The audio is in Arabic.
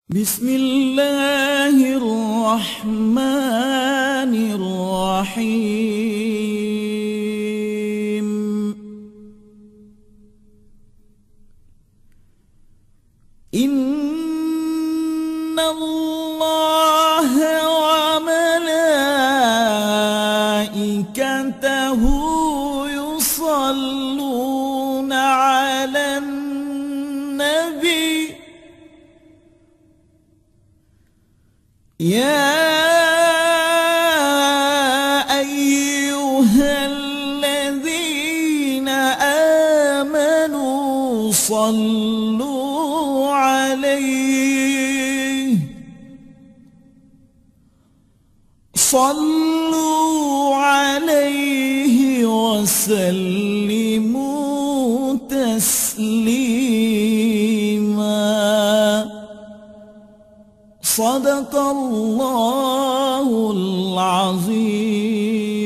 بسم الله الرحمن الرحيم. إن الله وملائكته يصلون على النبي يا أيها الذين آمنوا صلوا عليه وسلموا تسليما. صدق الله العظيم.